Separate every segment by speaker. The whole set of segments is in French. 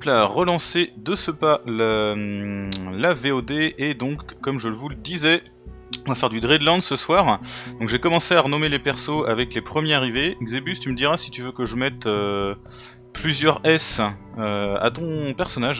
Speaker 1: là, relancer de ce pas la VOD, et donc comme je vous le disais, on va faire du Dreadlands ce soir. Donc j'ai commencé à renommer les persos avec les premiers arrivés. Xebus, tu me diras si tu veux que je mette plusieurs S à ton personnage.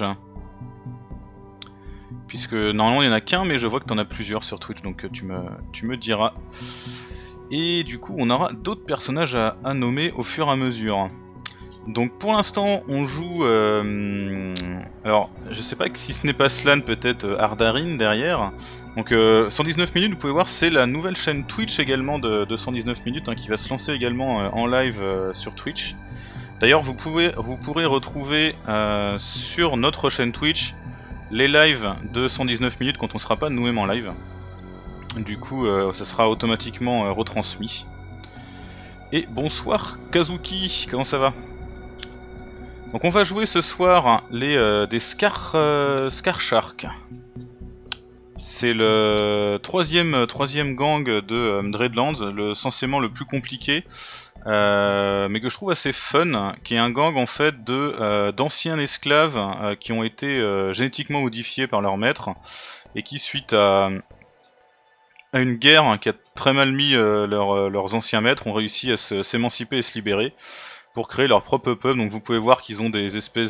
Speaker 1: Puisque normalement il n'y en a qu'un, mais je vois que tu en as plusieurs sur Twitch, donc tu me diras. Et du coup on aura d'autres personnages à nommer au fur et à mesure. Donc pour l'instant on joue... alors je sais pas si ce n'est pas Slan, peut-être Ardarin derrière. Donc 119 minutes, vous pouvez voir, c'est la nouvelle chaîne Twitch également de 119 minutes, hein, qui va se lancer également en live sur Twitch. D'ailleurs vous pourrez retrouver sur notre chaîne Twitch les lives de 119 minutes quand on sera pas nous-mêmes en live. Du coup ça sera automatiquement retransmis. Et bonsoir Kazuki, comment ça va? Donc on va jouer ce soir des Scar Shark. C'est le troisième gang de Dreadlands, censément le plus compliqué, mais que je trouve assez fun, qui est un gang en fait d'anciens esclaves qui ont été génétiquement modifiés par leur maître, et qui, suite à une guerre qui a très mal mis leurs anciens maîtres, ont réussi à s'émanciper et se libérer pour créer leur propre peuple. Donc vous pouvez voir qu'ils ont des espèces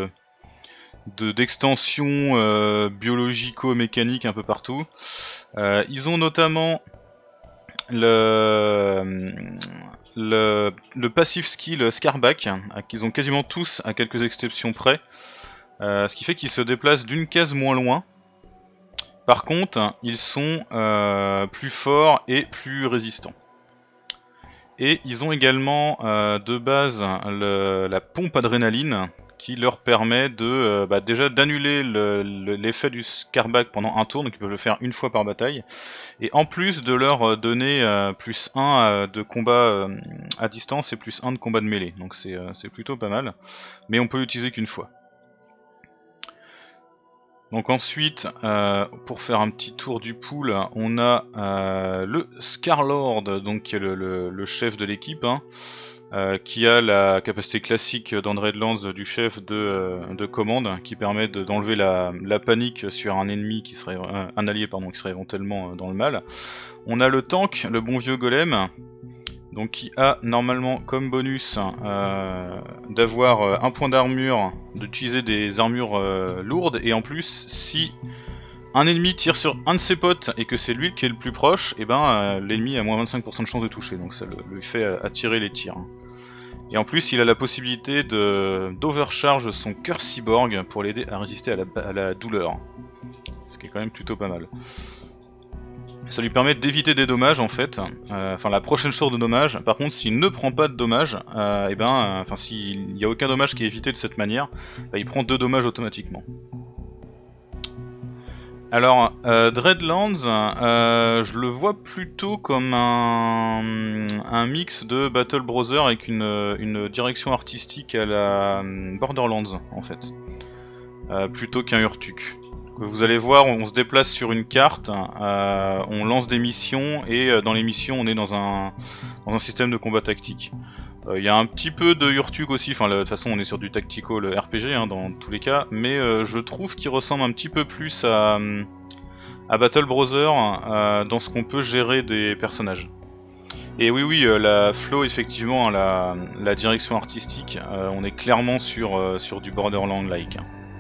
Speaker 1: d'extensions biologico-mécaniques un peu partout. Ils ont notamment le passive skill Scarback, qu'ils ont quasiment tous à quelques exceptions près, ce qui fait qu'ils se déplacent d'une case moins loin. Par contre, ils sont plus forts et plus résistants. Et ils ont également de base la pompe adrénaline, qui leur permet de déjà d'annuler l'effet du Scarback pendant un tour, donc ils peuvent le faire une fois par bataille, et en plus de leur donner plus 1 de combat à distance et plus 1 de combat de mêlée, donc c'est plutôt pas mal, mais on peut l'utiliser qu'une fois. Donc ensuite, pour faire un petit tour du pool, on a le Scarlord, donc qui est le chef de l'équipe, hein, qui a la capacité classique dans Dreadlands du chef de commande, qui permet d'enlever la panique sur un ennemi qui serait un allié qui serait éventuellement dans le mal. On a le tank, le bon vieux golem, donc qui a normalement comme bonus d'avoir un point d'armure, d'utiliser des armures lourdes, et en plus si un ennemi tire sur un de ses potes et que c'est lui qui est le plus proche, et l'ennemi a moins 25% de chance de toucher, donc ça lui fait attirer les tirs. Et en plus il a la possibilité d'overcharge son cœur cyborg pour l'aider à résister à la douleur, ce qui est quand même plutôt pas mal. Ça lui permet d'éviter des dommages en fait, enfin la prochaine source de dommages. Par contre s'il ne prend pas de dommages, s'il n'y a aucun dommage qui est évité de cette manière, il prend 2 dommages automatiquement. Alors Dreadlands, je le vois plutôt comme un mix de Battle Brother avec une direction artistique à la Borderlands en fait, plutôt qu'un Urtuk. Vous allez voir, on se déplace sur une carte, on lance des missions, et dans les missions on est dans un système de combat tactique. Il y a un petit peu de Urtuk aussi, enfin de toute façon on est sur du tactical RPG hein, dans tous les cas, mais je trouve qu'il ressemble un petit peu plus à Battle Brother dans ce qu'on peut gérer des personnages. Et oui, la flow effectivement, la direction artistique, on est clairement sur du Borderland-like.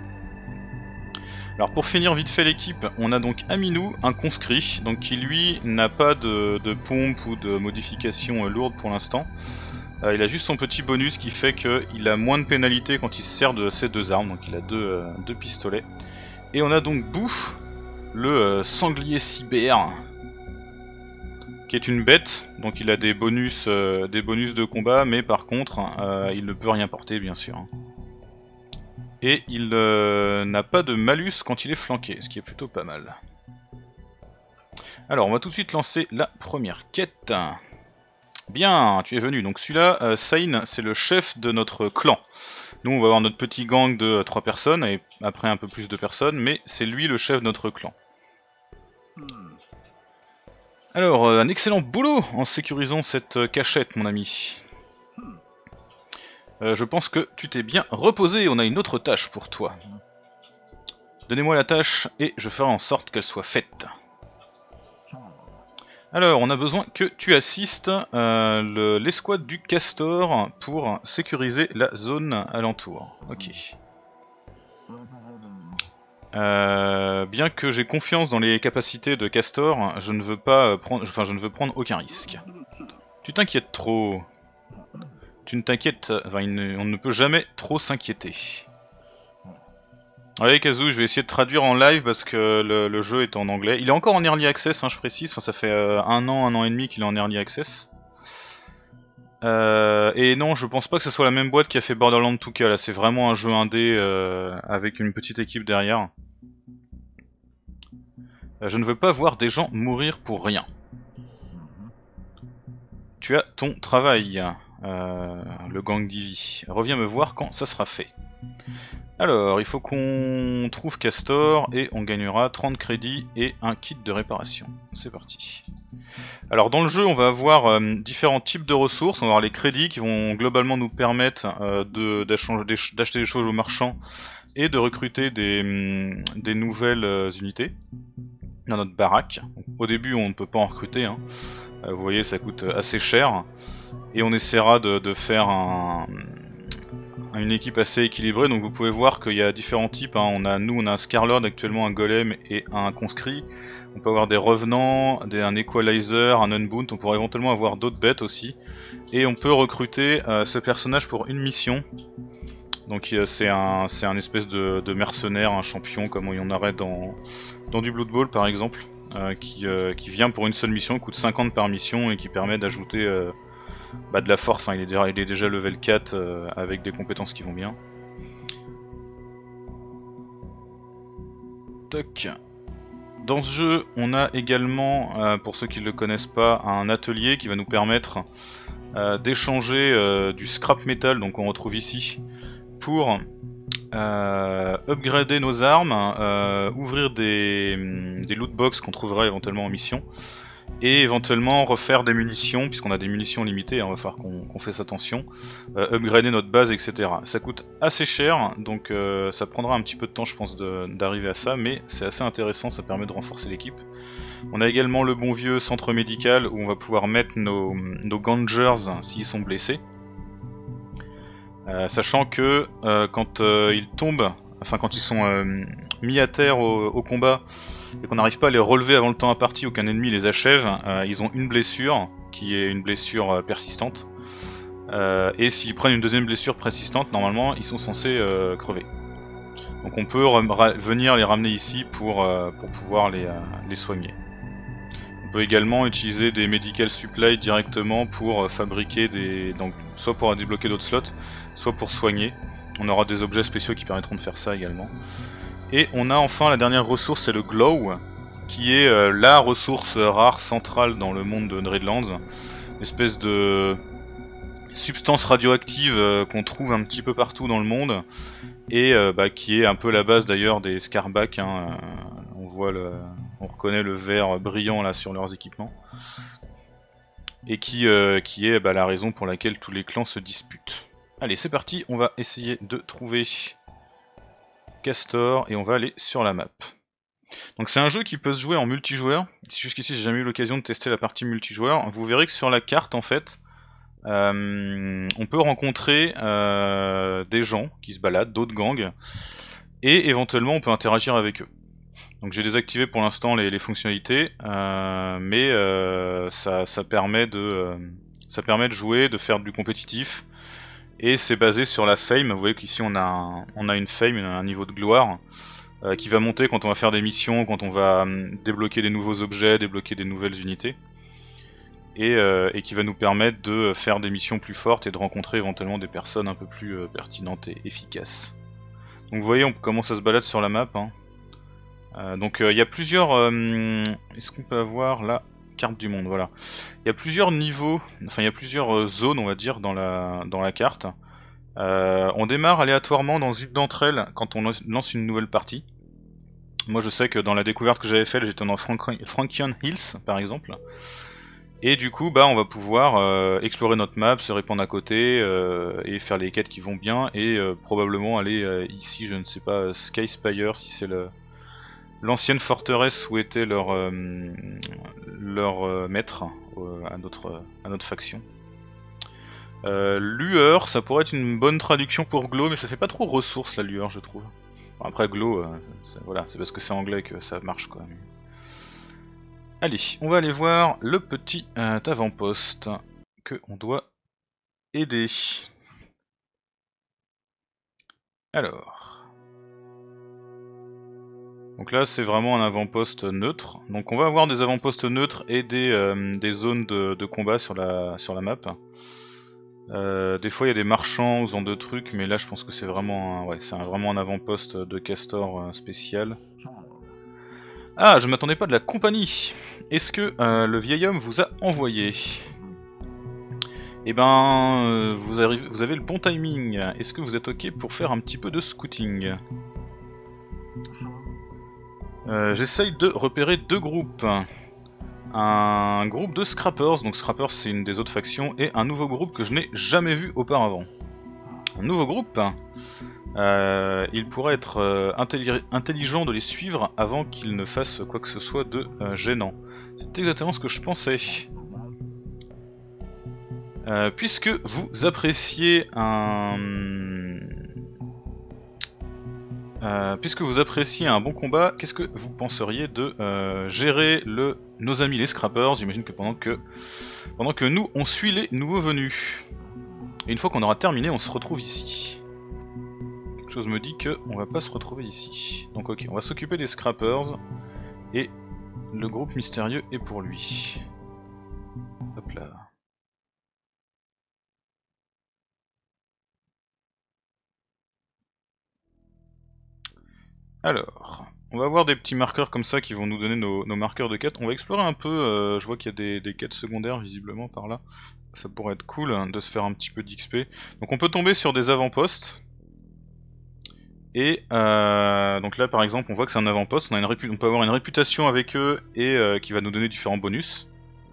Speaker 1: Alors pour finir vite fait l'équipe, on a donc Aminou, un conscrit, donc qui lui n'a pas de pompe ou de modification lourde pour l'instant. Il a juste son petit bonus qui fait qu'il a moins de pénalité quand il se sert de ses 2 armes, donc il a deux pistolets. Et on a donc Boo, le sanglier cyber, qui est une bête, donc il a des bonus de combat, mais par contre il ne peut rien porter bien sûr. Et il n'a pas de malus quand il est flanqué, ce qui est plutôt pas mal. Alors on va tout de suite lancer la première quête. Bien, tu es venu. Donc celui-là, Sain, c'est le chef de notre clan. Nous on va avoir notre petit gang de 3 personnes, et après un peu plus de personnes, mais c'est lui le chef de notre clan. Alors, un excellent boulot en sécurisant cette cachette, mon ami. Je pense que tu t'es bien reposé, on a une autre tâche pour toi. Donnez-moi la tâche et je ferai en sorte qu'elle soit faite. Alors, on a besoin que tu assistes l'escouade du Castor pour sécuriser la zone alentour. Ok. Bien que j'ai confiance dans les capacités de Castor, je ne veux pas prendre, je ne veux prendre aucun risque. Tu t'inquiètes trop. Tu ne t'inquiètes, enfin, on ne peut jamais trop s'inquiéter. Ouais, Kazoo, je vais essayer de traduire en live parce que le jeu est en anglais. Il est encore en early access, hein, je précise. Enfin, ça fait un an et demi qu'il est en early access. Et non, je pense pas que ce soit la même boîte qui a fait Borderlands 2K. Là, c'est vraiment un jeu indé avec une petite équipe derrière. Je ne veux pas voir des gens mourir pour rien. Tu as ton travail, le gang d'Ivy. Reviens me voir quand ça sera fait. Alors, il faut qu'on trouve Castor et on gagnera 30 crédits et un kit de réparation. C'est parti. Alors dans le jeu, on va avoir différents types de ressources. On va avoir les crédits qui vont globalement nous permettre d'acheter des choses aux marchands et de recruter des nouvelles unités dans notre baraque. Au début, on ne peut pas en recruter, hein. Vous voyez, ça coûte assez cher. Et on essaiera de faire une équipe assez équilibrée. Donc vous pouvez voir qu'il y a différents types, hein. Nous on a un Scarlord actuellement, un Golem et un Conscrit. On peut avoir des Revenants, un Equalizer, un Unbound. On pourrait éventuellement avoir d'autres bêtes aussi. Et on peut recruter ce personnage pour une mission. Donc c'est un espèce de mercenaire, un champion comme il y en aurait dans du Blood Bowl par exemple. Qui vient pour une seule mission, coûte 50 par mission et qui permet d'ajouter de la force, hein. Il est déjà level 4 avec des compétences qui vont bien. Toc. Dans ce jeu, on a également, pour ceux qui ne le connaissent pas, un atelier qui va nous permettre d'échanger du scrap metal, donc on retrouve ici, pour upgrader nos armes, ouvrir des loot box qu'on trouvera éventuellement en mission, et éventuellement refaire des munitions, puisqu'on a des munitions limitées, hein, il va falloir qu'on fasse attention, upgrader notre base, etc. Ça coûte assez cher, donc ça prendra un petit peu de temps je pense d'arriver à ça, mais c'est assez intéressant, ça permet de renforcer l'équipe. On a également le bon vieux centre médical où on va pouvoir mettre nos gangers s'ils sont blessés. Sachant que quand ils tombent, enfin quand ils sont mis à terre au combat et qu'on n'arrive pas à les relever avant le temps imparti ou qu'un ennemi les achève, ils ont une blessure qui est une blessure persistante. Et s'ils prennent une deuxième blessure persistante, normalement ils sont censés crever. Donc on peut venir les ramener ici pour pouvoir les soigner. On peut également utiliser des medical supplies directement pour fabriquer donc soit pour débloquer d'autres slots, soit pour soigner. On aura des objets spéciaux qui permettront de faire ça également. Et on a enfin la dernière ressource, c'est le Glow, qui est la ressource rare centrale dans le monde de Dreadlands. Une espèce de substance radioactive qu'on trouve un petit peu partout dans le monde, et qui est un peu la base d'ailleurs des Scarback, hein. On reconnaît le vert brillant là sur leurs équipements. Et qui est la raison pour laquelle tous les clans se disputent. Allez, c'est parti, on va essayer de trouver Castor et on va aller sur la map. Donc c'est un jeu qui peut se jouer en multijoueur. Jusqu'ici j'ai jamais eu l'occasion de tester la partie multijoueur. Vous verrez que sur la carte en fait, on peut rencontrer des gens qui se baladent, d'autres gangs, et éventuellement on peut interagir avec eux. Donc j'ai désactivé pour l'instant les fonctionnalités, mais ça permet de jouer, de faire du compétitif, et c'est basé sur la fame. Vous voyez qu'ici on a une fame, un niveau de gloire, qui va monter quand on va faire des missions, quand on va débloquer des nouveaux objets, débloquer des nouvelles unités, et qui va nous permettre de faire des missions plus fortes et de rencontrer éventuellement des personnes un peu plus pertinentes et efficaces. Donc vous voyez, on commence à se balader sur la map, hein. Donc il y a plusieurs... Est-ce qu'on peut avoir la carte du monde? Voilà. Il y a plusieurs niveaux, enfin il y a plusieurs zones on va dire dans la carte. On démarre aléatoirement dans une d'entre elles quand on lance une nouvelle partie. Moi je sais que dans la découverte que j'avais faite, j'étais dans Frankion Hills par exemple. Et du coup, bah, on va pouvoir explorer notre map, se répandre à côté et faire les quêtes qui vont bien et probablement aller ici, je ne sais pas, Sky Spire, si c'est l'ancienne forteresse où était leur maître à notre faction. Lueur, ça pourrait être une bonne traduction pour Glow, mais ça fait pas trop ressource la lueur, je trouve. Bon, après Glow, voilà, c'est parce que c'est anglais que ça marche quoi. Allez, on va aller voir le petit avant-poste que on doit aider. Alors. Donc là c'est vraiment un avant-poste neutre. Donc on va avoir des avant-postes neutres et des zones de combat sur la map. Des fois il y a des marchands ou ce genre de trucs, mais là je pense que c'est vraiment vraiment un avant-poste de castor spécial. Ah, je m'attendais pas de la compagnie. Est-ce que le vieil homme vous a envoyé? Eh ben, vous avez le bon timing. Est-ce que vous êtes ok pour faire un petit peu de scouting? J'essaye de repérer deux groupes. Un groupe de scrappers, donc scrappers c'est une des autres factions, et un nouveau groupe que je n'ai jamais vu auparavant. Un nouveau groupe, il pourrait être intelligent de les suivre avant qu'ils ne fassent quoi que ce soit de gênant. C'est exactement ce que je pensais. Puisque vous appréciez un bon combat, qu'est-ce que vous penseriez de gérer nos amis les scrappers? J'imagine que pendant que nous on suit les nouveaux venus. Et une fois qu'on aura terminé, on se retrouve ici. Quelque chose me dit que on va pas se retrouver ici. Donc ok, on va s'occuper des scrappers et le groupe mystérieux est pour lui. Hop là. Alors, on va avoir des petits marqueurs comme ça qui vont nous donner nos marqueurs de quête. On va explorer un peu, je vois qu'il y a des quêtes secondaires visiblement par là. Ça pourrait être cool de se faire un petit peu d'XP. Donc on peut tomber sur des avant-postes. Et donc là par exemple on voit que c'est un avant-poste, on peut avoir une réputation avec eux et qui va nous donner différents bonus.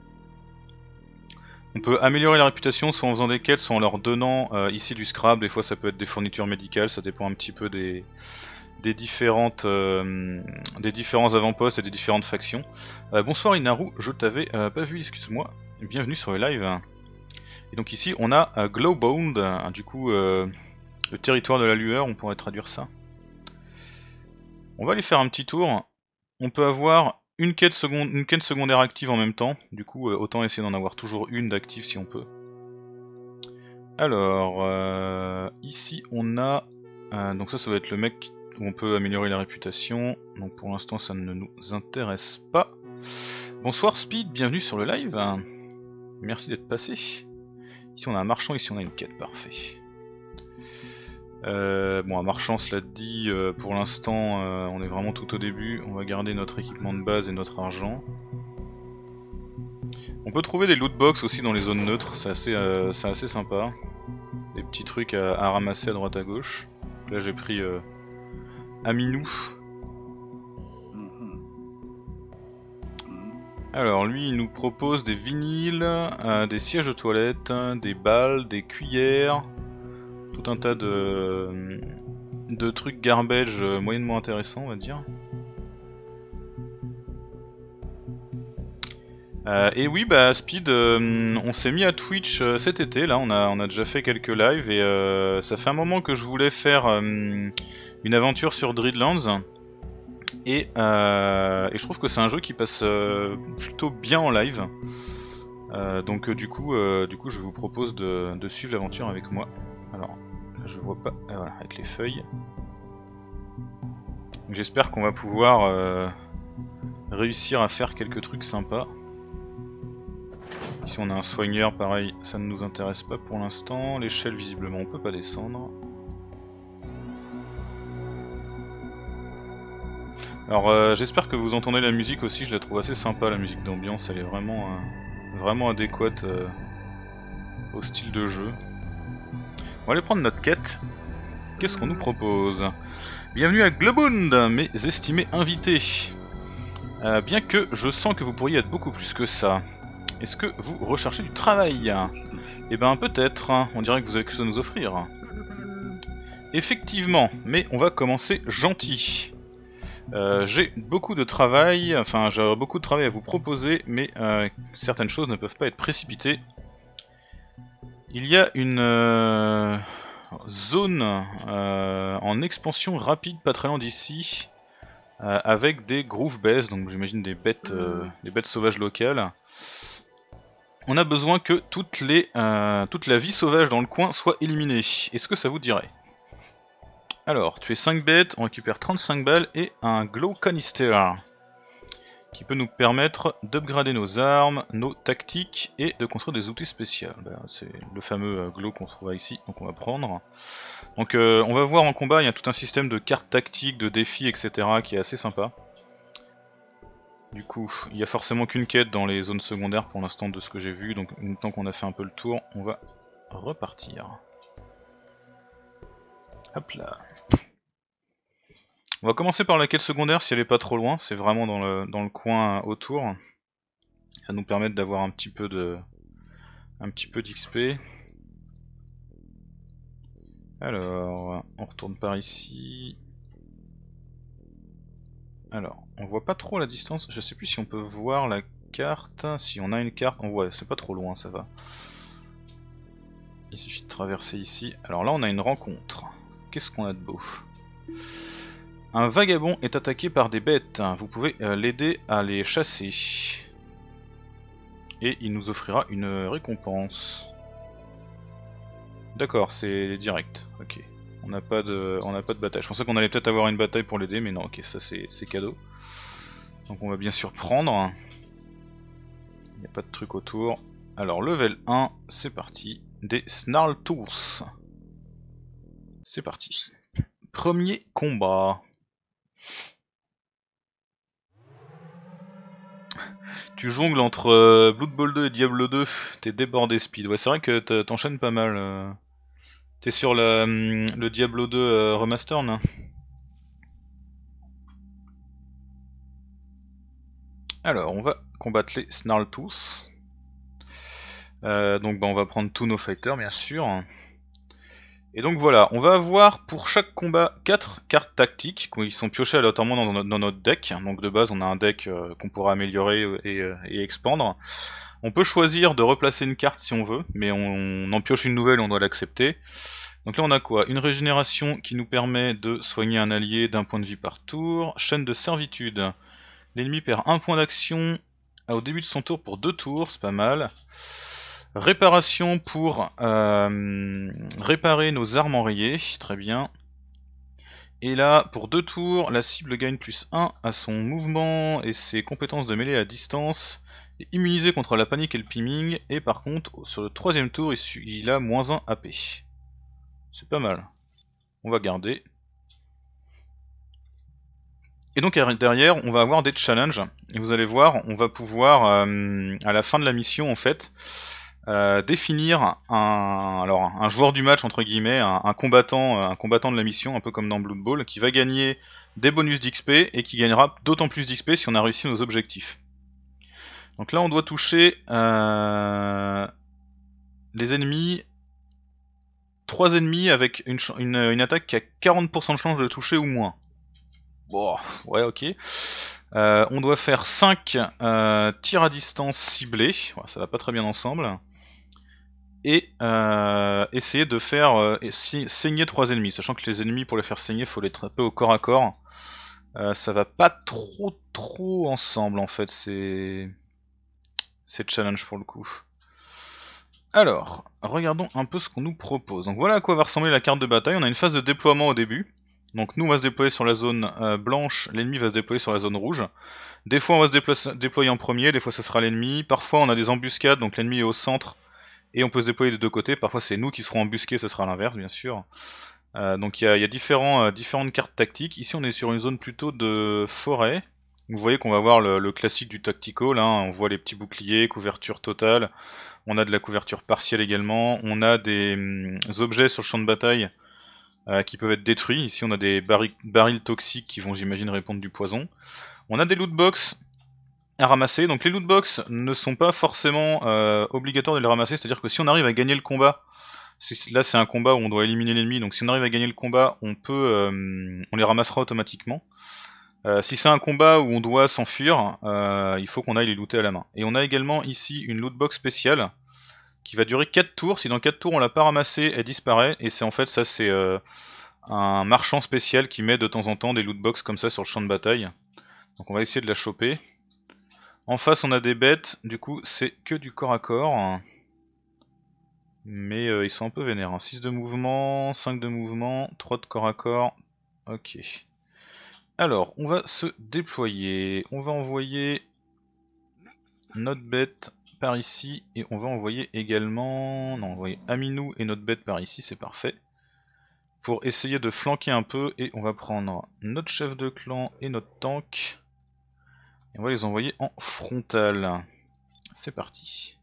Speaker 1: On peut améliorer la réputation soit en faisant des quêtes, soit en leur donnant ici du scrap. Des fois ça peut être des fournitures médicales, ça dépend un petit peu des différents avant-postes et des différentes factions. Bonsoir Inaru, je t'avais pas vu, excuse-moi. Bienvenue sur le live. Et donc ici on a Glowbound, du coup le territoire de la lueur, on pourrait traduire ça. On va aller faire un petit tour. On peut avoir une quête secondaire active en même temps, du coup autant essayer d'en avoir toujours une d'active si on peut. Alors, ici on a... donc ça va être le mec où on peut améliorer la réputation, donc pour l'instant ça ne nous intéresse pas. Bonsoir Speed, bienvenue sur le live. Merci d'être passé. Ici on a un marchand, ici on a une quête, parfait. Bon, un marchand, cela dit, pour l'instant on est vraiment tout au début, on va garder notre équipement de base et notre argent. On peut trouver des lootbox aussi dans les zones neutres, c'est assez sympa. Des petits trucs à ramasser à droite à gauche. Là j'ai pris Aminou. Alors lui il nous propose des vinyles, des sièges de toilette, des balles, des cuillères, tout un tas de trucs garbage moyennement intéressants on va dire. Et oui bah Speed, on s'est mis à Twitch cet été, là on a déjà fait quelques lives et ça fait un moment que je voulais faire une aventure sur Dreadlands. Et je trouve que c'est un jeu qui passe plutôt bien en live. Donc du coup je vous propose de suivre l'aventure avec moi. Alors je vois pas, voilà, avec les feuilles. J'espère qu'on va pouvoir réussir à faire quelques trucs sympas. Ici on a un soigneur, pareil, ça ne nous intéresse pas pour l'instant. L'échelle visiblement on peut pas descendre. Alors j'espère que vous entendez la musique aussi, je la trouve assez sympa la musique d'ambiance, elle est vraiment adéquate au style de jeu. On va aller prendre notre quête. Qu'est-ce qu'on nous propose? Bienvenue à Glowbound, mes estimés invités. Bien que je sens que vous pourriez être beaucoup plus que ça. est-ce que vous recherchez du travail? Eh ben peut-être, on dirait que vous avez quelque chose à nous offrir. Effectivement, mais on va commencer gentil. J'ai beaucoup de travail, enfin j'ai beaucoup de travail à vous proposer, mais certaines choses ne peuvent pas être précipitées. Il y a une zone en expansion rapide pas très loin d'ici, avec des groove bases, donc j'imagine des bêtes sauvages locales. On a besoin que toute la vie sauvage dans le coin soit éliminée. Est-ce que ça vous dirait? Alors, tu es 5 bêtes, on récupère 35 balles et un glow canister qui peut nous permettre d'upgrader nos armes, nos tactiques et de construire des outils spéciaux. C'est le fameux glow qu'on trouve ici, donc on va prendre. Donc on va voir en combat, il y a tout un système de cartes tactiques, de défis, etc. qui est assez sympa. Du coup, il n'y a forcément qu'une quête dans les zones secondaires pour l'instant de ce que j'ai vu, donc une temps qu'on a fait un peu le tour, on va repartir. Hop là. On va commencer par la quête secondaire si elle est pas trop loin, c'est vraiment dans le coin autour. Ça va nous permettre d'avoir un petit peu d'XP. Alors, on retourne par ici. Alors, on voit pas trop la distance, je sais plus si on peut voir la carte. Si on a une carte, on voit, c'est pas trop loin, ça va. Il suffit de traverser ici. Alors là on a une rencontre. Qu'est-ce qu'on a de beau? Un vagabond est attaqué par des bêtes. Vous pouvez l'aider à les chasser. Et il nous offrira une récompense. D'accord, c'est direct. Ok. On n'a pas de bataille. Je pensais qu'on allait peut-être avoir une bataille pour l'aider, mais non, ok, ça c'est cadeau. Donc on va bien sûr prendre. Il n'y a pas de truc autour. Alors level 1, c'est parti. Des Snarltooth. C'est parti. Premier combat. Tu jongles entre Blood Bowl 2 et Diablo 2, t'es débordé speed. Ouais, c'est vrai que t'enchaînes pas mal. T'es sur le Diablo 2 remaster, non? Alors, on va combattre les Snarltooth. Donc on va prendre tous nos fighters, bien sûr. Et donc voilà, on va avoir pour chaque combat 4 cartes tactiques qui sont piochées aléatoirement dans notre deck. Donc de base on a un deck qu'on pourra améliorer et expandre. On peut choisir de replacer une carte si on veut, mais on en pioche une nouvelle et on doit l'accepter. Donc là on a quoi? Une régénération qui nous permet de soigner un allié d'un point de vie par tour. Chaîne de servitude. L'ennemi perd un point d'action au début de son tour pour 2 tours, c'est pas mal. Réparation pour réparer nos armes enrayées, très bien. Et là, pour 2 tours, la cible gagne plus 1 à son mouvement et ses compétences de mêlée à distance. Et immunisé contre la panique et le piming. Et par contre, sur le 3ème tour, il a moins 1 AP. C'est pas mal. On va garder. Et donc derrière, on va avoir des challenges. Et vous allez voir, on va pouvoir, à la fin de la mission en fait, définir un joueur du match entre guillemets, un combattant de la mission, un peu comme dans Blood Bowl, qui va gagner des bonus d'XP et qui gagnera d'autant plus d'XP si on a réussi nos objectifs. Donc là on doit toucher les ennemis, 3 ennemis avec une attaque qui a 40% de chance de toucher ou moins. Bon, ouais ok. On doit faire 5 tirs à distance ciblés, ouais, ça va pas très bien ensemble. Et essayer de faire saigner 3 ennemis, sachant que les ennemis pour les faire saigner faut les trapper au corps à corps. Ça va pas trop ensemble en fait, c'est challenge pour le coup. Alors, regardons un peu ce qu'on nous propose. Donc voilà à quoi va ressembler la carte de bataille. On a une phase de déploiement au début. Donc nous on va se déployer sur la zone blanche, l'ennemi va se déployer sur la zone rouge. Des fois on va se déployer en premier, des fois ce sera l'ennemi. Parfois on a des embuscades, donc l'ennemi est au centre. Et on peut se déployer de 2 côtés, parfois c'est nous qui serons embusqués, ce sera l'inverse bien sûr. Donc il y a différentes cartes tactiques. Ici on est sur une zone plutôt de forêt. Vous voyez qu'on va voir le classique du tactical, hein. On voit les petits boucliers, couverture totale. On a de la couverture partielle également. On a des objets sur le champ de bataille qui peuvent être détruits. Ici on a des barils toxiques qui vont j'imagine répandre du poison. On a des loot box à ramasser. Donc les loot box ne sont pas forcément obligatoires de les ramasser, c'est-à-dire que si on arrive à gagner le combat, là c'est un combat où on doit éliminer l'ennemi, donc si on arrive à gagner le combat, on les ramassera automatiquement. Si c'est un combat où on doit s'enfuir, il faut qu'on aille les looter à la main. Et on a également ici une loot box spéciale qui va durer 4 tours. Si dans 4 tours on l'a pas ramassée, elle disparaît. Et c'est en fait ça, c'est un marchand spécial qui met de temps en temps des loot box comme ça sur le champ de bataille. Donc on va essayer de la choper. En face on a des bêtes, du coup c'est que du corps à corps. Mais ils sont un peu vénères, hein. 6 de mouvement, 5 de mouvement, 3 de corps à corps. Ok. Alors, on va se déployer. On va envoyer notre bête par ici. Et on va envoyer également... Non, envoyer Aminou et notre bête par ici, c'est parfait. Pour essayer de flanquer un peu. Et on va prendre notre chef de clan et notre tank. Et on va les envoyer en frontal. C'est parti.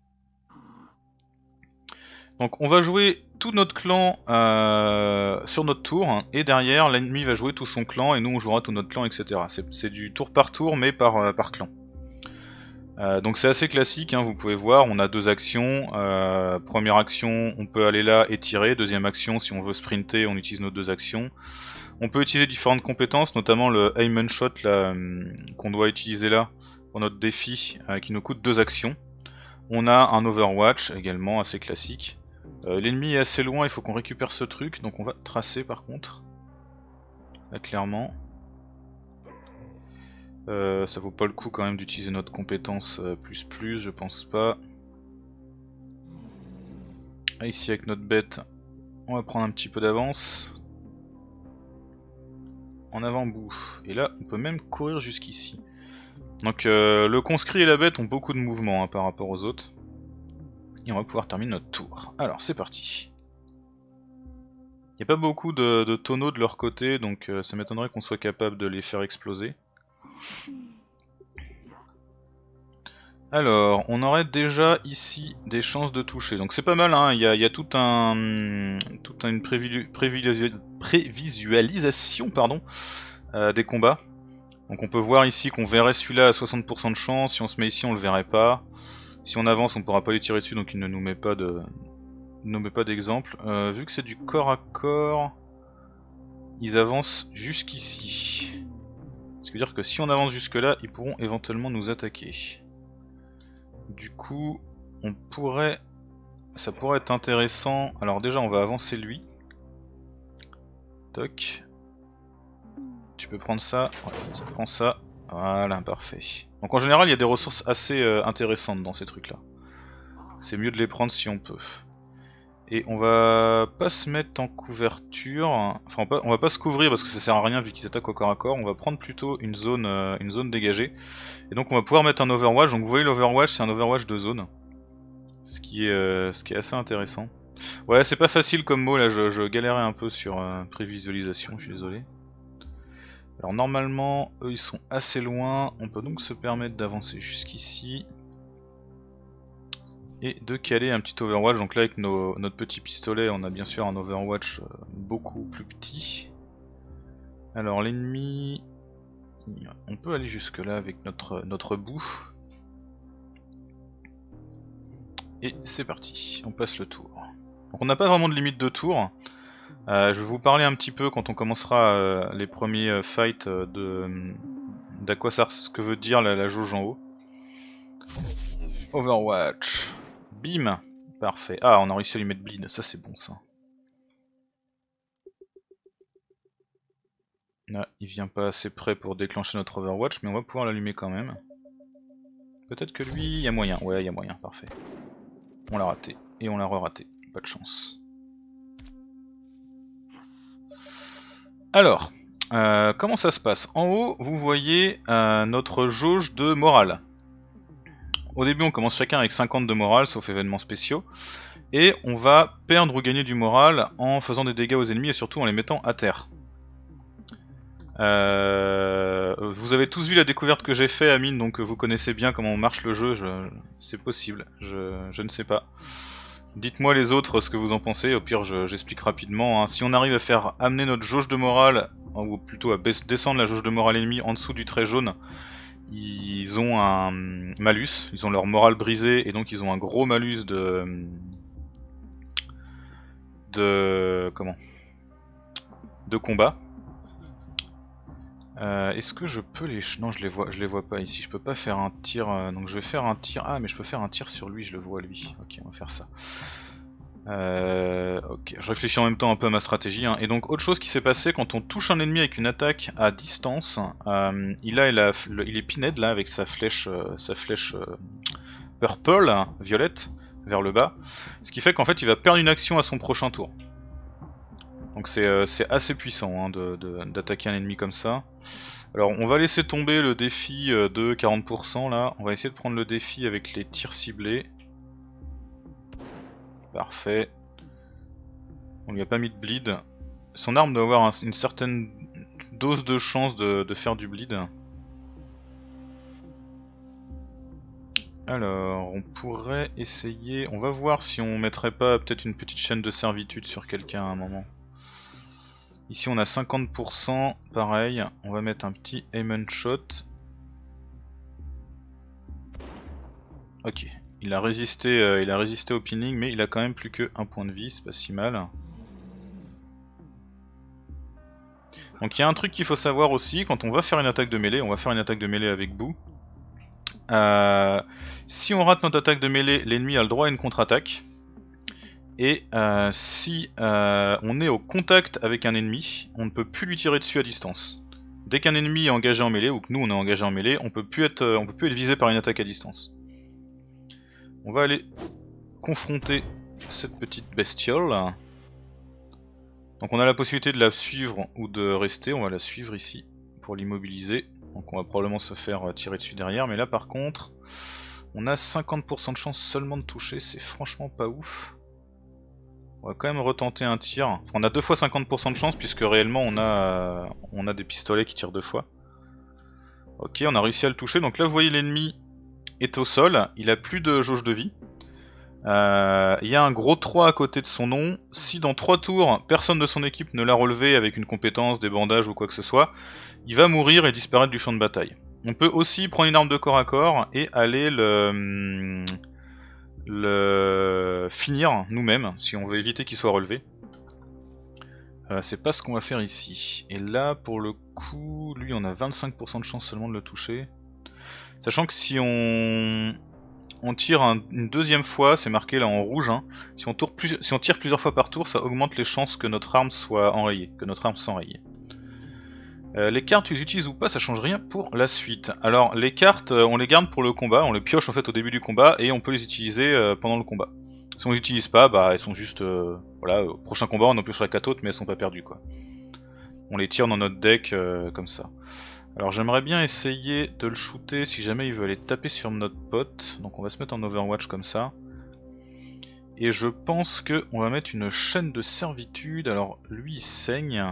Speaker 1: Donc on va jouer tout notre clan sur notre tour, hein, et derrière l'ennemi va jouer tout son clan et nous on jouera tout notre clan, etc. C'est du tour par tour mais par clan. Donc c'est assez classique, hein, vous pouvez voir, on a deux actions. Première action, on peut aller là et tirer. Deuxième action, si on veut sprinter, on utilise nos deux actions. On peut utiliser différentes compétences, notamment le aim and shot qu'on doit utiliser là pour notre défi, qui nous coûte 2 actions. On a un Overwatch également assez classique. L'ennemi est assez loin, il faut qu'on récupère ce truc, donc on va tracer par contre. Là clairement. Ça vaut pas le coup quand même d'utiliser notre compétence plus, je pense pas. Ah, ici avec notre bête, on va prendre un petit peu d'avance. En avant-bout. Et là, on peut même courir jusqu'ici. Donc le conscrit et la bête ont beaucoup de mouvement, hein, par rapport aux autres. Et on va pouvoir terminer notre tour. Alors c'est parti. Il n'y a pas beaucoup de tonneaux de leur côté, donc ça m'étonnerait qu'on soit capable de les faire exploser. Alors, on aurait déjà ici des chances de toucher, donc c'est pas mal, hein. Il y a toute une prévisualisation pardon, des combats. Donc on peut voir ici qu'on verrait celui-là à 60% de chance, si on se met ici on le verrait pas. Si on avance on pourra pas les tirer dessus, donc il ne nous met pas d'exemple. Vu que c'est du corps à corps, ils avancent jusqu'ici. Ce qui veut dire que si on avance jusque là, ils pourront éventuellement nous attaquer. Du coup, ça pourrait être intéressant. Alors déjà on va avancer lui. Toc. Tu peux prendre ça, ouais, ça prend ça. Voilà, parfait. Donc en général il y a des ressources assez intéressantes dans ces trucs là. C'est mieux de les prendre si on peut. Et on va pas se mettre en couverture, enfin on va pas se couvrir parce que ça sert à rien vu qu'ils attaquent au corps à corps. On va prendre plutôt une zone dégagée. Et donc on va pouvoir mettre un overwatch. Donc vous voyez l'overwatch, c'est un overwatch de zone. Ce qui est assez intéressant. Ouais, c'est pas facile comme mot là, je galérais un peu sur prévisualisation, je suis désolé. Alors normalement eux ils sont assez loin, on peut donc se permettre d'avancer jusqu'ici. Et de caler un petit overwatch. Donc là avec notre petit pistolet on a bien sûr un overwatch beaucoup plus petit. Alors l'ennemi, on peut aller jusque là avec notre bout. Et c'est parti, on passe le tour. Donc on n'a pas vraiment de limite de tour. Je vais vous parler un petit peu quand on commencera les premiers fights d'à quoi ça, ce que veut dire la jauge en haut. Overwatch. Bim. Parfait. Ah, on a réussi à lui mettre bleed, ça c'est bon ça. Là, il vient pas assez près pour déclencher notre Overwatch, mais on va pouvoir l'allumer quand même. Peut-être que lui, il y a moyen. Ouais, il y a moyen, parfait. On l'a raté. Et on l'a re-raté. Pas de chance. Alors, comment ça se passe? En haut, vous voyez notre jauge de morale. Au début, on commence chacun avec 50 de morale, sauf événements spéciaux. Et on va perdre ou gagner du moral en faisant des dégâts aux ennemis et surtout en les mettant à terre. Vous avez tous vu la découverte que j'ai fait, Amine, donc vous connaissez bien comment marche le jeu. C'est possible, je ne sais pas. Dites-moi les autres ce que vous en pensez, au pire j'explique rapidement, hein. Si on arrive à faire amener notre jauge de morale, ou plutôt à descendre la jauge de morale ennemie en dessous du trait jaune, ils ils ont un malus, ils ont leur morale brisée et donc ils ont un gros malus comment, de combat. Est-ce que je peux les... Non, je les vois pas ici, je peux pas faire un tir, donc je vais faire un tir... Ah, mais je peux faire un tir sur lui, je le vois lui. Ok, on va faire ça. Ok, je réfléchis en même temps un peu à ma stratégie, hein. Et donc autre chose qui s'est passé, quand on touche un ennemi avec une attaque à distance, il est pinhead là avec sa flèche purple, hein, violette, vers le bas. Ce qui fait qu'en fait il va perdre une action à son prochain tour. Donc c'est assez puissant hein, d'attaquer un ennemi comme ça. Alors on va laisser tomber le défi de 40% là, on va essayer de prendre le défi avec les tirs ciblés. Parfait. On lui a pas mis de bleed. Son arme doit avoir une certaine dose de chance de faire du bleed. Alors, on pourrait essayer... On va voir si on mettrait pas peut-être une petite chaîne de servitude sur quelqu'un à un moment. Ici on a 50%, pareil, on va mettre un petit aim and shot. Ok, il a résisté au pinning, mais il a quand même plus que 1 point de vie, c'est pas si mal. Donc il y a un truc qu'il faut savoir aussi, quand on va faire une attaque de mêlée, on va faire une attaque de mêlée avec Boo. Si on rate notre attaque de mêlée, l'ennemi a le droit à une contre-attaque. Et si on est au contact avec un ennemi, on ne peut plus lui tirer dessus à distance. Dès qu'un ennemi est engagé en mêlée, ou que nous on est engagé en mêlée, on peut plus être visé par une attaque à distance. On va aller confronter cette petite bestiole. Donc on a la possibilité de la suivre ou de rester, on va la suivre ici pour l'immobiliser. Donc on va probablement se faire tirer dessus derrière, mais là par contre, on a 50% de chance seulement de toucher, c'est franchement pas ouf. On va quand même retenter un tir. Enfin, on a 2 fois 50% de chance puisque réellement on a des pistolets qui tirent 2 fois. Ok, on a réussi à le toucher, donc là vous voyez l'ennemi est au sol, il a plus de jauge de vie. Il y a un gros 3 à côté de son nom. Si dans 3 tours, personne de son équipe ne l'a relevé avec une compétence, des bandages ou quoi que ce soit, il va mourir et disparaître du champ de bataille. On peut aussi prendre une arme de corps à corps et aller le finir nous-mêmes, si on veut éviter qu'il soit relevé. C'est pas ce qu'on va faire ici. Et là, pour le coup, lui on a 25% de chance seulement de le toucher. Sachant que si on tire une deuxième fois, c'est marqué là en rouge, hein. Si on tire plusieurs fois par tour, ça augmente les chances que notre arme soit enrayée, que notre arme s'enraye. Les cartes, tu les utilises ou pas, ça change rien pour la suite. Alors les cartes, on les garde pour le combat, on les pioche en fait au début du combat et on peut les utiliser pendant le combat. Si on les utilise pas, bah elles sont juste, voilà, au prochain combat on en piochera 4 autres mais elles sont pas perdues quoi. On les tire dans notre deck comme ça. Alors j'aimerais bien essayer de le shooter si jamais il veut aller taper sur notre pote. Donc on va se mettre en Overwatch comme ça. Et je pense que on va mettre une chaîne de servitude. Alors lui il saigne.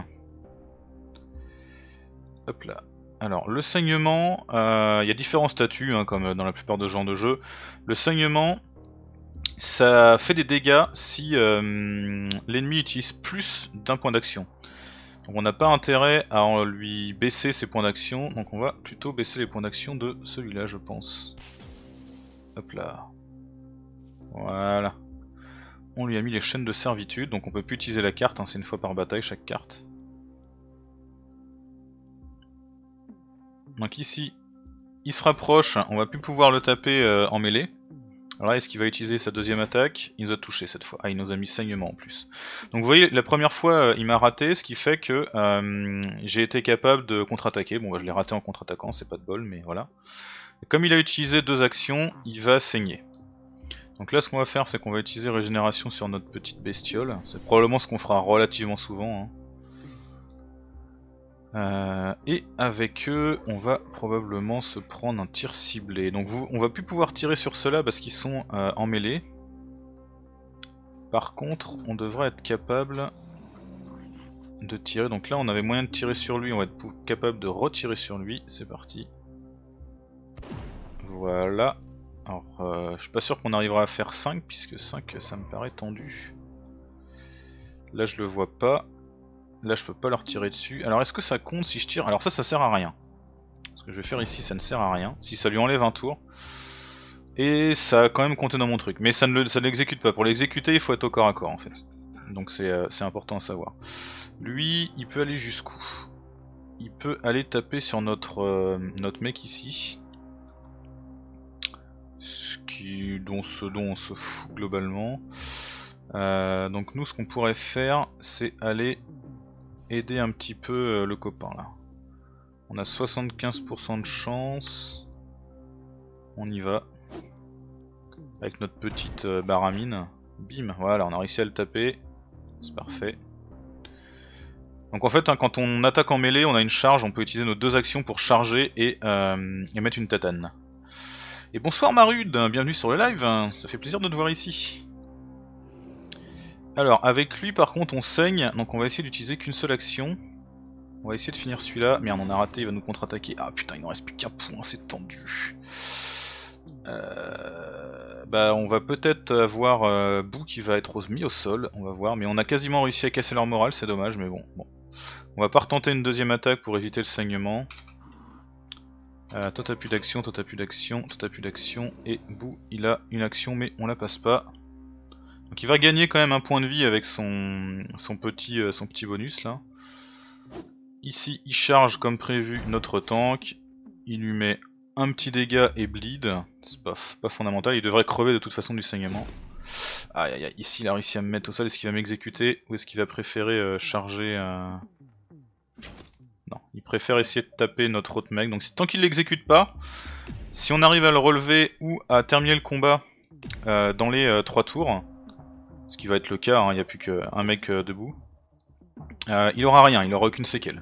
Speaker 1: Hop là. Alors le saignement, il y a différents statuts hein, comme dans la plupart de ce genre de jeu. Le saignement, ça fait des dégâts si l'ennemi utilise plus d'un point d'action. Donc on n'a pas intérêt à lui baisser ses points d'action, donc on va plutôt baisser les points d'action de celui-là je pense. Hop là. Voilà. On lui a mis les chaînes de servitude, donc on peut plus utiliser la carte, hein, c'est une fois par bataille chaque carte. Donc ici, il se rapproche, on va plus pouvoir le taper en mêlée. Alors là, est-ce qu'il va utiliser sa deuxième attaque? Il nous a touché cette fois. Ah, il nous a mis saignement en plus. Donc vous voyez, la première fois, il m'a raté, ce qui fait que j'ai été capable de contre-attaquer. Bon, bah, je l'ai raté en contre-attaquant, c'est pas de bol, mais voilà. Et comme il a utilisé 2 actions, il va saigner. Donc là, ce qu'on va faire, c'est qu'on va utiliser régénération sur notre petite bestiole. C'est probablement ce qu'on fera relativement souvent, hein. Et avec eux, on va probablement se prendre un tir ciblé. Donc on va plus pouvoir tirer sur ceux-là parce qu'ils sont en mêlée. Par contre, on devrait être capable de tirer. Donc là, on avait moyen de tirer sur lui, on va être capable de retirer sur lui. C'est parti. Voilà. Alors, je suis pas sûr qu'on arrivera à faire 5 puisque 5 ça me paraît tendu. Là, je le vois pas. Là je peux pas leur tirer dessus. Alors est-ce que ça compte si je tire? Alors ça sert à rien. Ce que je vais faire ici, ça ne sert à rien. Si ça lui enlève un tour. Et ça a quand même compté dans mon truc. Mais ça ne l'exécute pas. Pour l'exécuter, il faut être au corps à corps en fait. Donc c'est important à savoir. Lui, il peut aller jusqu'où? Il peut aller taper sur notre mec ici. Dont on se fout globalement. Donc nous, ce qu'on pourrait faire, c'est aller aider un petit peu le copain là. On a 75% de chance. On y va. Avec notre petite baramine. Bim, voilà, on a réussi à le taper. C'est parfait. Donc en fait, hein, quand on attaque en mêlée, on a une charge, on peut utiliser nos deux actions pour charger et mettre une tatane. Et bonsoir Marude, bienvenue sur le live, ça fait plaisir de te voir ici. Alors avec lui par contre on saigne, donc on va essayer d'utiliser qu'une seule action. On va essayer de finir celui-là, merde on a raté, il va nous contre-attaquer. Ah putain il ne reste plus qu'un point, c'est tendu. Bah on va peut-être avoir Boo qui va être mis au sol, on va voir, mais on a quasiment réussi à casser leur morale, c'est dommage mais bon. On va pas retenter une deuxième attaque pour éviter le saignement. Toi t'as plus d'action, toi t'as plus d'action, toi t'as plus d'action, et Boo il a une action mais on la passe pas. Donc il va gagner quand même un point de vie avec son petit bonus là. Ici il charge comme prévu notre tank, il lui met un petit dégât et bleed, c'est pas fondamental, il devrait crever de toute façon du saignement. Aïe aïe aïe, ici il a réussi à me mettre au sol, est-ce qu'il va m'exécuter ou est-ce qu'il va préférer charger Non, il préfère essayer de taper notre autre mec, donc tant qu'il l'exécute pas, si on arrive à le relever ou à terminer le combat dans les 3 tours, ce qui va être le cas, hein, il n'y a plus qu'un mec debout, il aura rien, il aura aucune séquelle.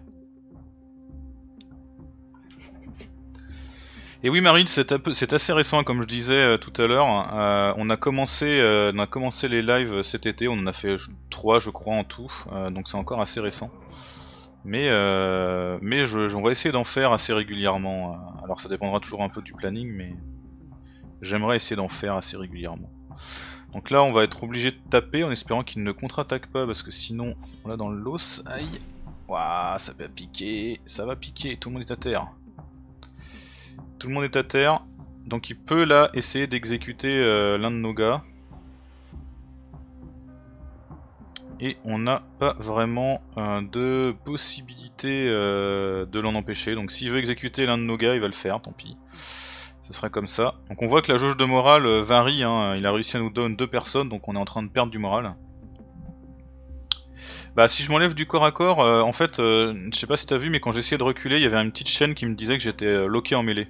Speaker 1: Et oui Marine, c'est assez récent comme je disais tout à l'heure, on a commencé les lives cet été, on en a fait 3 je crois en tout, donc c'est encore assez récent. Mais on va essayer d'en faire assez régulièrement. Alors ça dépendra toujours un peu du planning, mais j'aimerais essayer d'en faire assez régulièrement. Donc là on va être obligé de taper en espérant qu'il ne contre-attaque pas parce que sinon on l'a dans l'os. Aïe. Ouah, ça va piquer, tout le monde est à terre. Tout le monde est à terre, donc il peut là essayer d'exécuter l'un de nos gars. Et on n'a pas vraiment de possibilité de l'en empêcher. Donc s'il veut exécuter l'un de nos gars, il va le faire, tant pis. Ce sera comme ça. Donc on voit que la jauge de morale varie, hein. Il a réussi à nous donner 2 personnes, donc on est en train de perdre du moral. Bah si je m'enlève du corps à corps, en fait, je sais pas si t'as vu, mais quand j'essayais de reculer, il y avait une petite chaîne qui me disait que j'étais locké en mêlée.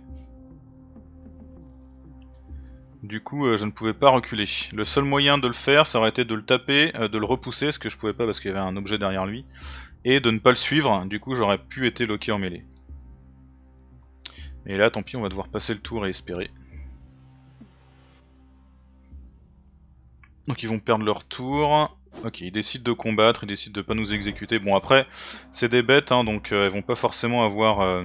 Speaker 1: Du coup je ne pouvais pas reculer. Le seul moyen de le faire ça aurait été de le taper, de le repousser, ce que je pouvais pas parce qu'il y avait un objet derrière lui, et de ne pas le suivre, du coup j'aurais pu être locké en mêlée. Et là tant pis on va devoir passer le tour et espérer. Donc ils vont perdre leur tour. Ok, ils décident de combattre, ils décident de pas nous exécuter. Bon après c'est des bêtes hein, donc elles vont pas forcément avoir...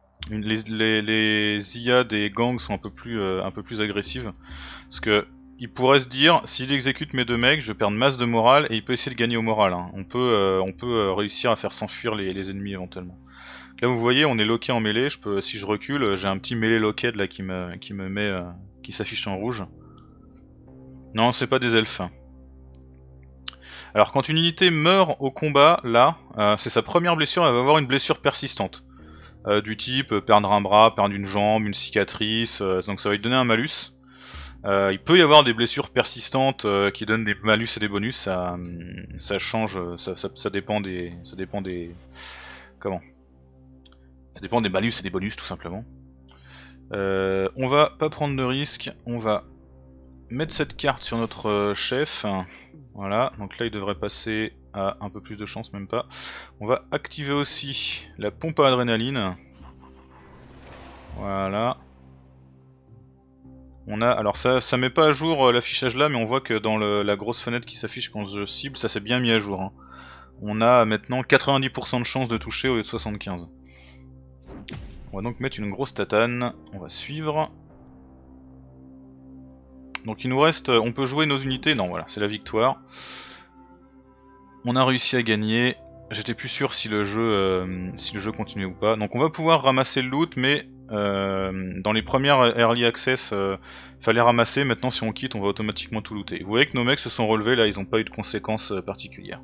Speaker 1: les IA des gangs sont un peu plus agressives. Parce que il pourrait se dire, s'il exécute mes 2 mecs, je perds masse de morale et il peut essayer de gagner au moral. Hein. On peut réussir à faire s'enfuir les ennemis éventuellement. Là vous voyez, on est locké en mêlée. Si je recule, j'ai un petit mêlée locked là qui s'affiche en rouge. Non, c'est pas des elfes. Alors quand une unité meurt au combat, là, c'est sa première blessure, elle va avoir une blessure persistante. Du type perdre un bras, perdre une jambe, une cicatrice, donc ça va lui donner un malus. Il peut y avoir des blessures persistantes qui donnent des malus et des bonus, ça change, ça dépend des... Comment ? Ça dépend des malus et des bonus tout simplement. On va pas prendre de risque, on va mettre cette carte sur notre chef. Voilà, donc là il devrait passer à un peu plus de chance, même pas. On va activer aussi la pompe à adrénaline. Voilà. On a, alors ça met pas à jour l'affichage là, mais on voit que dans la grosse fenêtre qui s'affiche quand je cible, ça s'est bien mis à jour. Hein. On a maintenant 90% de chance de toucher au lieu de 75. On va donc mettre une grosse tatane, on va suivre. Donc il nous reste, on peut jouer nos unités, non voilà, c'est la victoire. On a réussi à gagner, j'étais plus sûr si le jeu continuait ou pas. Donc on va pouvoir ramasser le loot, mais Dans les premières Early Access, fallait ramasser, maintenant si on quitte on va automatiquement tout looter. Vous voyez que nos mecs se sont relevés là, ils n'ont pas eu de conséquences particulières.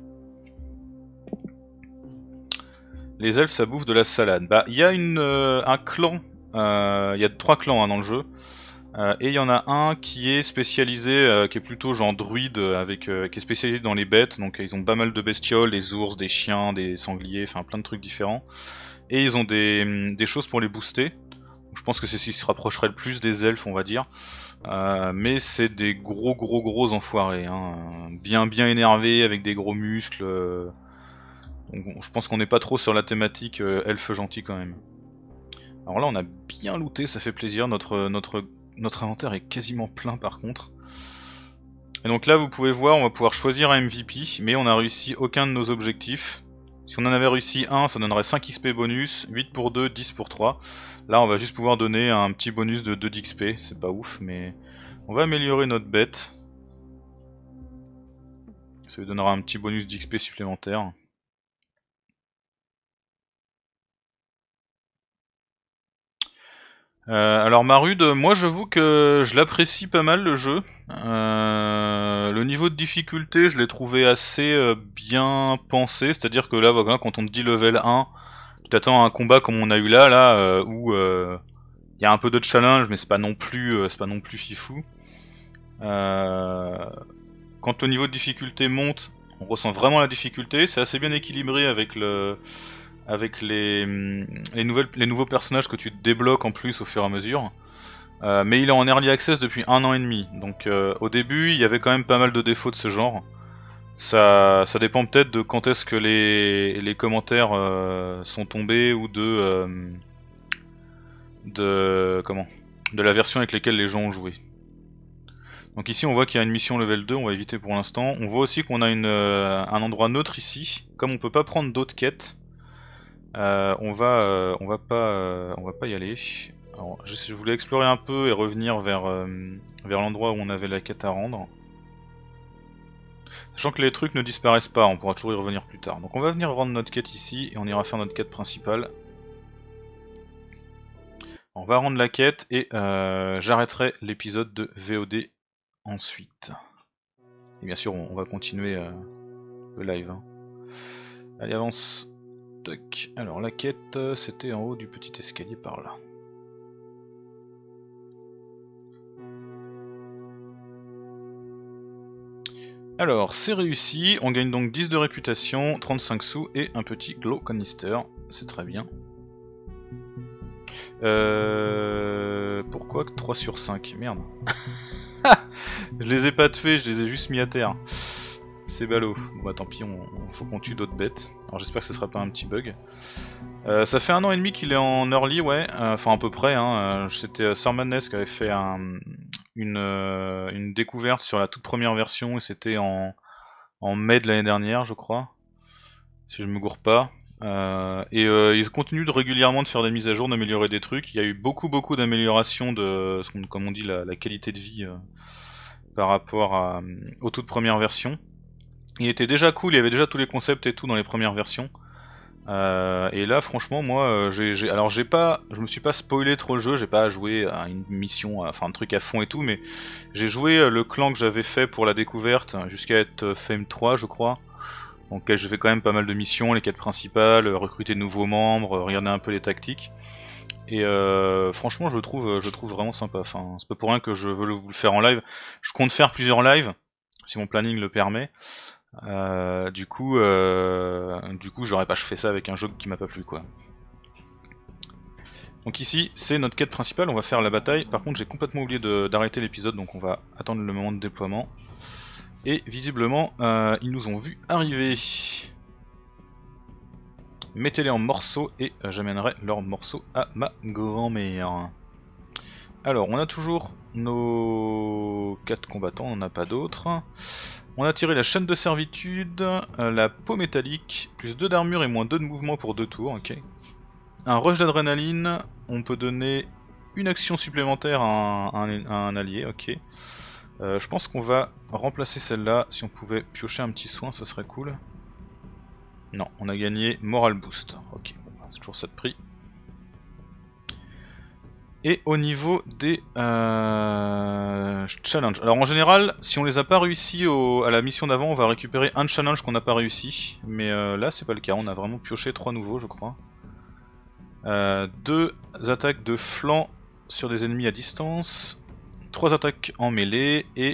Speaker 1: Les elfes ça bouffe de la salade. Bah il y a un clan, il y a 3 clans hein, dans le jeu. Et il y en a un qui est spécialisé, qui est plutôt genre druide, qui est spécialisé dans les bêtes, donc ils ont pas mal de bestioles, des ours, des chiens, des sangliers, enfin plein de trucs différents. Et ils ont des choses pour les booster. Donc, je pense que c'est ce qui se rapprocherait le plus des elfes on va dire. Mais c'est des gros enfoirés, hein. Bien énervés, avec des gros muscles. Donc, je pense qu'on n'est pas trop sur la thématique elfe gentil quand même. Alors là on a bien looté, ça fait plaisir, notre inventaire est quasiment plein par contre. Et donc là vous pouvez voir, on va pouvoir choisir un MVP, mais on n'a réussi aucun de nos objectifs. Si on en avait réussi un, ça donnerait 5 XP bonus, 8 pour 2, 10 pour 3. Là on va juste pouvoir donner un petit bonus de 2 d'XP, c'est pas ouf, mais on va améliorer notre bête. Ça lui donnera un petit bonus d'XP supplémentaire. Alors Marude, moi j'avoue que je l'apprécie pas mal le jeu. Le niveau de difficulté je l'ai trouvé assez bien pensé, c'est-à-dire que là voilà, quand on te dit level 1, tu t'attends à un combat comme on a eu là, où il y a un peu de challenge mais c'est pas non plus fifou. Quand le niveau de difficulté monte, on ressent vraiment la difficulté, c'est assez bien équilibré avec les nouveaux personnages que tu débloques en plus au fur et à mesure. Mais il est en early access depuis 1 an et demi, donc au début il y avait quand même pas mal de défauts de ce genre. Ça dépend peut-être de quand est-ce que les commentaires sont tombés ou de la version avec laquelle les gens ont joué. Donc ici on voit qu'il y a une mission level 2, on va éviter pour l'instant. On voit aussi qu'on a un endroit neutre ici. Comme on peut pas prendre d'autres quêtes, on va pas y aller. Alors, je voulais explorer un peu et revenir vers l'endroit où on avait la quête à rendre. Sachant que les trucs ne disparaissent pas, on pourra toujours y revenir plus tard. Donc on va venir rendre notre quête ici et on ira faire notre quête principale. On va rendre la quête et j'arrêterai l'épisode de VOD ensuite. Et bien sûr on va continuer le live. Hein. Allez avance. Toc. Alors la quête c'était en haut du petit escalier par là. Alors c'est réussi, on gagne donc 10 de réputation, 35 sous et un petit glow canister, c'est très bien. Pourquoi que 3 sur 5? Merde. Je les ai pas tués, je les ai juste mis à terre. C'est ballot. Bon bah tant pis, faut qu'on tue d'autres bêtes. Alors j'espère que ce sera pas un petit bug. Ça fait 1 an et demi qu'il est en early, ouais. Enfin à peu près, hein. C'était Sir Madness qui avait fait une découverte sur la toute première version et c'était en mai de l'année dernière je crois. Si je me gourre pas. Il continue régulièrement de faire des mises à jour, d'améliorer des trucs. Il y a eu beaucoup d'améliorations de, comme on dit, la qualité de vie par rapport aux toutes premières versions. Il était déjà cool, il y avait déjà tous les concepts et tout dans les premières versions. Et là franchement moi je me suis pas spoilé trop le jeu, j'ai pas joué à une mission, enfin un truc à fond et tout, mais j'ai joué le clan que j'avais fait pour la découverte jusqu'à être Fame 3 je crois. Donc j'ai fait quand même pas mal de missions, les quêtes principales, recruter de nouveaux membres, regarder un peu les tactiques. Et franchement je le trouve vraiment sympa, enfin c'est pas pour rien que je veux vous le faire en live. Je compte faire plusieurs lives, si mon planning le permet. Du coup j'aurais pas fait ça avec un jeu qui m'a pas plu quoi. Donc ici c'est notre quête principale, on va faire la bataille. Par contre j'ai complètement oublié d'arrêter l'épisode, donc on va attendre le moment de déploiement. Et visiblement ils nous ont vu arriver. Mettez-les en morceaux et j'amènerai leurs morceaux à ma grand-mère. Alors on a toujours nos 4 combattants, on n'en a pas d'autres. On a tiré la chaîne de servitude, la peau métallique, plus 2 d'armure et moins 2 de mouvement pour 2 tours, ok. Un rush d'adrénaline, on peut donner une action supplémentaire à un allié, ok. Je pense qu'on va remplacer celle-là, si on pouvait piocher un petit soin, ce serait cool. Non, on a gagné Moral Boost, ok, bon, c'est toujours ça de prix. Et au niveau des challenges. Alors en général, si on les a pas réussi à la mission d'avant, on va récupérer un challenge qu'on n'a pas réussi. Mais là c'est pas le cas, on a vraiment pioché 3 nouveaux je crois. 2 attaques de flanc sur des ennemis à distance. 3 attaques en mêlée et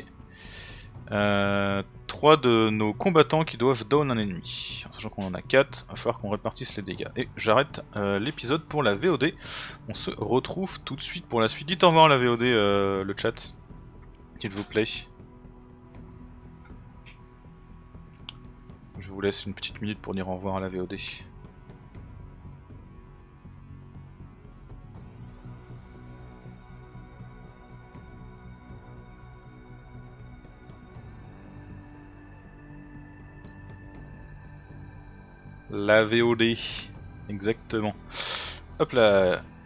Speaker 1: 3 de nos combattants qui doivent down un ennemi. En sachant qu'on en a 4, il va falloir qu'on répartisse les dégâts. Et j'arrête l'épisode pour la VOD. On se retrouve tout de suite pour la suite. Dites au revoir à la VOD, le chat, s'il vous plaît. Je vous laisse une petite minute pour dire au revoir à la VOD. La VOD, exactement. Hop là.